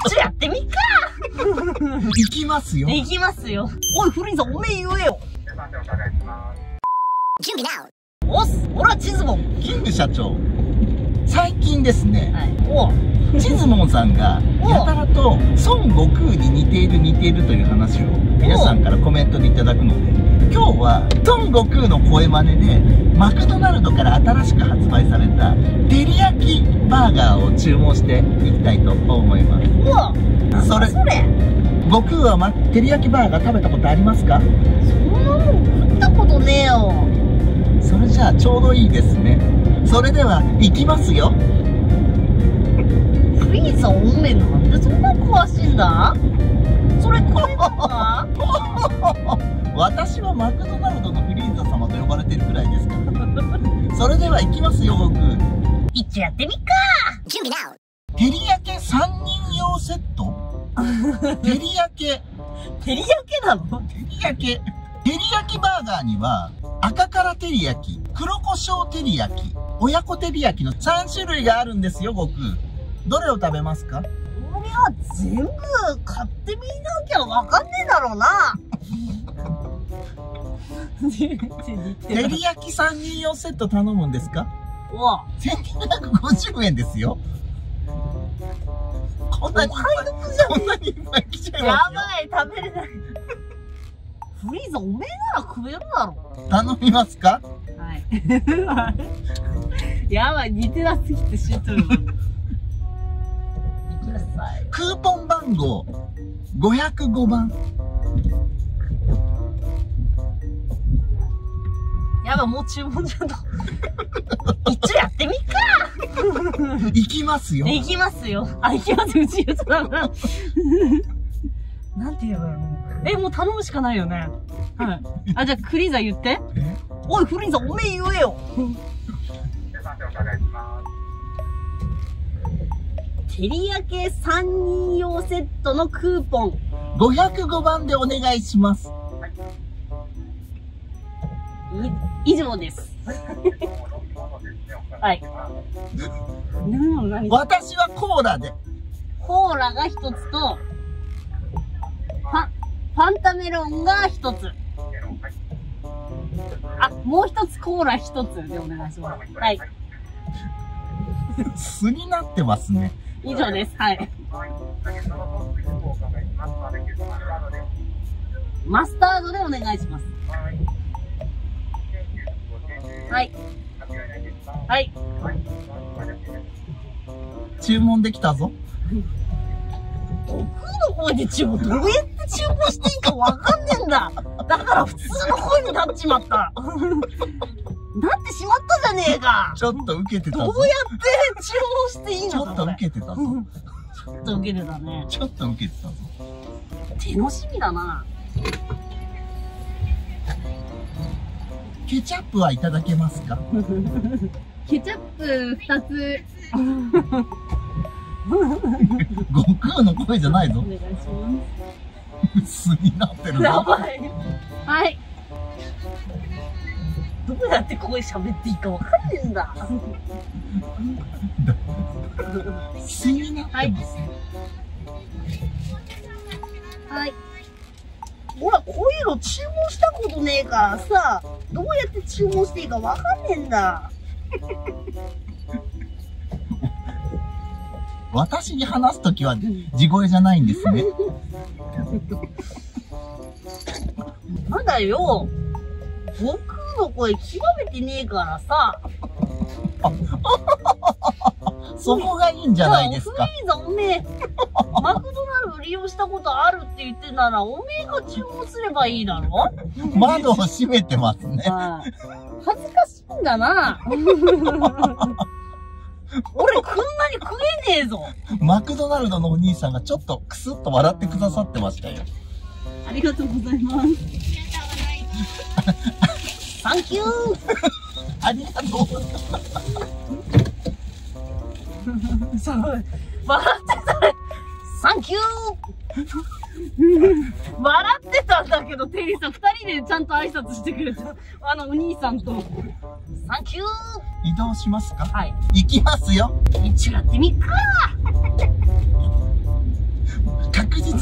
一応やってみっか。 行きますよ。 行きますよ。おい、フリーザ、おめえ言えよ。 準備なおっす、俺はチズモン。 キング社長、最近ですね、 はい。おう。 チズモンさんがやたらと孫悟空に似ているという話を皆さんからコメントでいただくので、今日は孫悟空の声真似でマクドナルドから新しく発売された照り焼きバーガーを注文していきたいと思います。 うわ、 それそれ。 悟空は照り焼きバーガー食べたことありますか？ そんなもん食ったことねえよ。 それじゃあちょうどいいですね。それでは行きますよ。 フリーザ、おめえなんでそんな詳しいんだ？それこれだか？ 私はマクドナルドのフリーザ様と呼ばれてるくらいですから。それでは行きますよ、悟空。 一応やってみっか。 準備な照り焼け3人用セット？照り焼け。 照り焼けなの？ 照り焼け。照り焼きバーガーには、赤辛照り焼き、黒胡椒照り焼き、親子照り焼きの3種類があるんですよ、悟空。どれを食べますか？ 俺は全部買ってみなきゃわかんねえだろうな。 照り焼き3人用セット頼むんですか？ うわ、 1250円ですよ。こんなにいっぱい来ちゃいやますよ。 ばい、食べれない。フリーザ、おめえなら食えるだろ。 頼みますか？ はい。やばい、似てなすぎて知っとるわ。 クーポン番号505番。 やばい、もう注文じゃんと。一応やってみっか。 行きますよ。 行きますよ。あ、行きますよ。うち言うとだな。なんて言えばいいの？もう頼むしかないよね。はい。あ、じゃあ、フリーザ言って。おい、フリーザ、おめえ言えよ。照り焼け3人用セットのクーポン。 505番でお願いします。 以上です。はい。 私はコーラで。 コーラが一つと、ファンタメロンが一つ。あ、もう一つコーラ一つでお願いします。はい。 素になってますね。 以上です。はい。マスタードでお願いします。はい。はい。 注文できたぞ。 僕の声でどうやって注文していいかわかんねえんだ。だから普通の声になっちまった。なってしまったじゃねえか。 ちょっと受けてたぞ。 どうやって注文していいの？ ちょっと受けてたぞ。 ちょっと受けてたね。 ちょっと受けてたぞ。 楽しみだな。 ケチャップはいただけますか？ ケチャップ2つ。 悟空の声じゃないぞ。 お願いします。素になってるぞ。 やばい。はい。どうやって声喋っていいかわかんねえんだ。 素になってます。 はい。ほら、こういうの注文したことねえからさ、どうやって注文していいかわかんねえんだ。 私に話すときは地声じゃないんですね。 なんだよ。悟空の声極めてねえからさ。 そこがいいんじゃないですか。 フリーザ、おめえ、マクドナルド利用したことあるって言ってなら、おめえが注文すればいいだろ？ 窓を閉めてますね。 恥ずかしいんだな。俺こんなに食えねえぞ。 マクドナルドのお兄さんがちょっとクスッと笑ってくださってましたよ。 ありがとうございます。サンキュー。 ありがとうございます。 そう、笑ってたね。サンキュー。笑ってたんだけど、テリーさん、2人でちゃんと挨拶してくれた。お兄さんと。サンキュー。 移動しますか？ はい。 行きますよ。 一応やってみっか。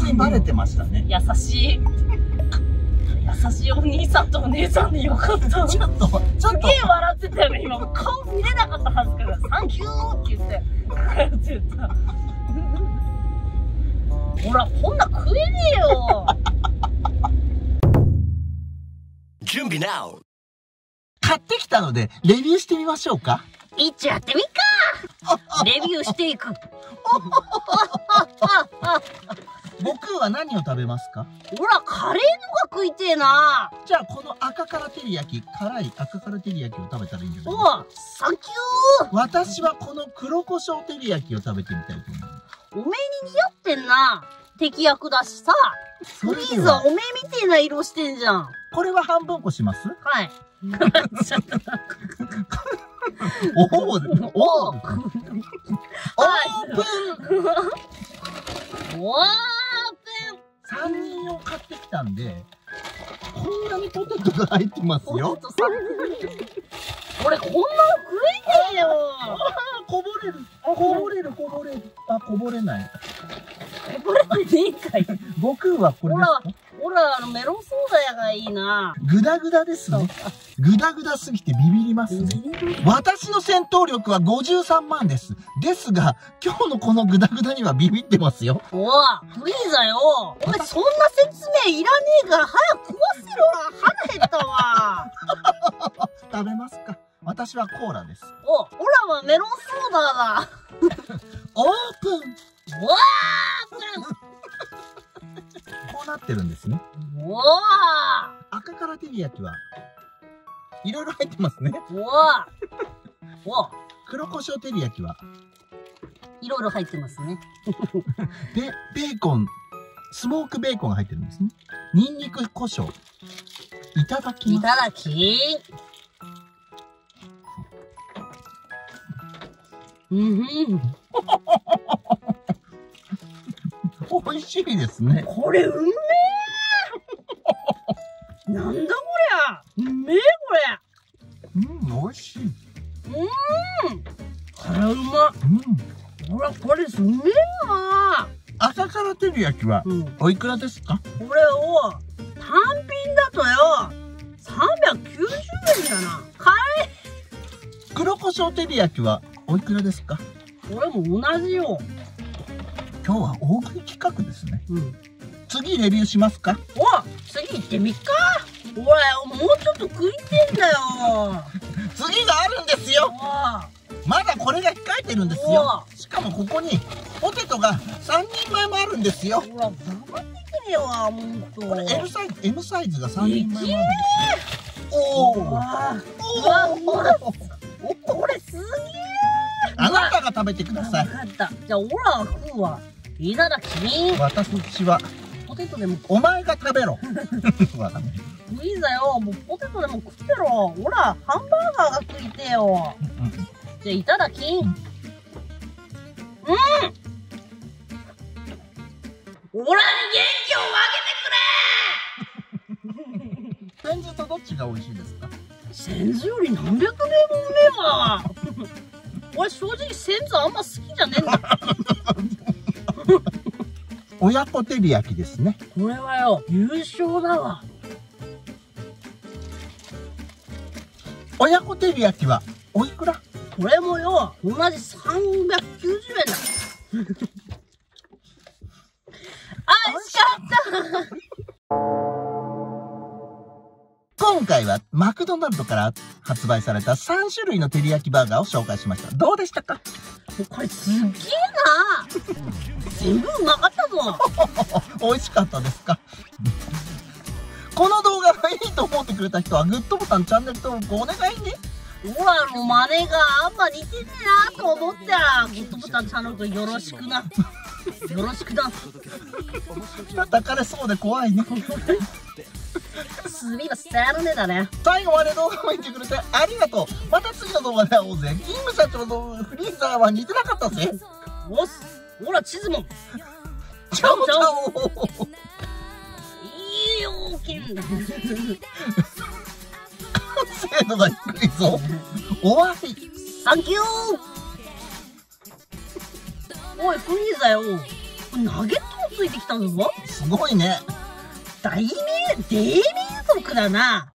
にバレてましたね。 優しい。優しいお兄さんとお姉さんでよかった。 ちょっと。 すげえ笑ってたよね、今。顔見れなかったはずから、サンキューって言って、って言った。ほら、こんな食えねえよ。 準備 NOW。 買ってきたので、レビューしてみましょうか。 一応やってみっか。レビューしていく。 僕は何を食べますか？ ほら、カレーのが食いてえな。 じゃあ、この赤辛照り焼き、辛い赤辛照り焼きを食べたらいいんじゃないですか？ おサンキュー。 私はこの黒胡椒照り焼きを食べてみたいと思います。 おめえに似合ってんな。敵役だしさ。 それフリーズはおめえみてえな色してんじゃん。 これは半分こします？ はい。 おおオープンオー 3人を買ってきたんで、こんなにポテトが入ってますよ。 俺こんなの食えねえよ。 こぼれる。こぼれる。あ、こぼれない。 これねえかい。 悟空はこれですか？ ほら、メロンソーダやがいいな。 グダグダですね。グダグダすぎてビビりますね。私の戦闘力は53万です。ですが、今日のこのグダグダにはビビってますよ。 おい、フリーザよ。お前そんな説明いらねえから早く食わせろ。腹減ったわ。 食べますか？私はコーラです。 おらはメロンソーダだ。 オープン。 わこうなってるんですね。 ーわ赤辛照り焼きはいろいろ入ってますね。 ーわーわ黒胡椒照り焼きはいろいろ入ってますね。 ベーコン、スモークベーコンが入ってるんですね。ニンニク胡椒。いただきます。 いただき。 美味しいですね。 これうめえ。なんだこりゃ。うめえこれ。 美味しい。 辛うま。ほら、これすめえな。 赤辛照り焼きはおいくらですか？ これを単品だとよ、390円だな。買え。 黒胡椒照り焼きはおいくらですか？ これも同じよ。 今日は大食い企画ですね。次レビューしますか？ 次行ってみっか。おい、もうちょっと食いてんだよ。 次があるんですよ。まだこれが控えてるんですよ。しかもここにポテトが3人前もあるんですよ。 ほら、頑張ってくれよ、ほんと。 これ M サイズが3人前もあるんですよ。 これすげえ。 あなたが食べてください。 分かった。じゃあ、オラは食うわ。いただき。 私はポテトでも。 お前が食べろ。 いいだよ。もうポテトでも食ってろ。ほら、ハンバーガーが食いてよ。じゃあ、いただき。オラに元気を分けてくれ。 センズとどっちが美味しいですか？ センズより何百年もうめえわ。俺正直センズあんま好きじゃねえんだ。 親子照り焼きですね。 これはよ、優勝だわ。 親子照り焼きはおいくら？ これもよ、同じ390円だ。あ、美味しかった。 今回はマクドナルドから発売された3種類の照り焼きバーガーを紹介しました。どうでしたか？ これすっげえな。全部うまかったぞ。 美味しかったですか？この動画がいいと思ってくれた人はグッドボタン、チャンネル登録お願いね。 オラの真似があんま似てねえなと思ったら、グッドボタン、チャンネル登録よろしくな。よろしくな。 叩かれそうで怖いね。 すみませんねだね。 最後まで動画を見てくれてありがとう。また次の動画で会おうぜ。キング社長のフリーザーは似てなかったぜ。 おっす。ほら、地図も。 チャオチャオ。 いいよーけんだ。 精度が低いぞ。終わり。 サンキュー。おい、フリーザよ。これナゲットのついてきたぞ。 すごいね。 大名族だな。